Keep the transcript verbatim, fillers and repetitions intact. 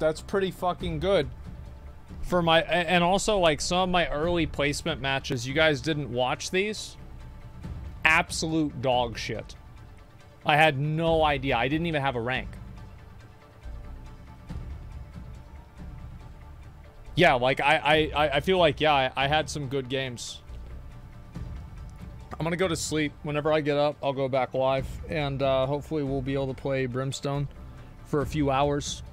that's pretty fucking good. For my, and also like some of my early placement matches, you guys didn't watch these. Absolute dog shit. I had no idea. I didn't even have a rank. Yeah, like I, I, I feel like, yeah, I, I had some good games. I'm gonna go to sleep. Whenever I get up, I'll go back live, and uh, hopefully we'll be able to play Brimstone for a few hours.